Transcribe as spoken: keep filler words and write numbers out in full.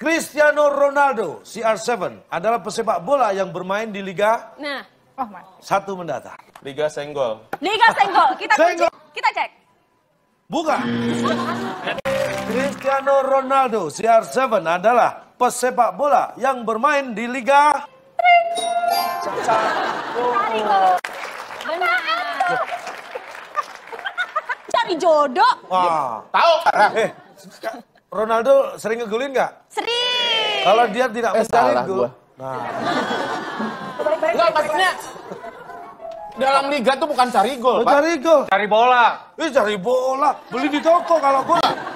Cristiano Ronaldo, C R tujuh, adalah pesepak bola yang bermain di Liga Nah. Oh, Mas. Satu mendatar. Liga Senggol. Liga Senggol. Kita Senggol. kunci. Kita cek. Bukan. Cristiano Ronaldo, C R tujuh, adalah pesepak bola yang bermain di Liga Carigo. Benar. Cari jodoh. Wah. Tahu? Eh, Ronaldo sering ngegolin nggak? Sering. Kalau dia tidak Eh, mencari salah gol. gua. Nah, Enggak, maksudnya dalam liga tuh bukan cari gol, Pak. mencari gol. Cari bola. Eh, cari bola. Beli di toko kalau bola.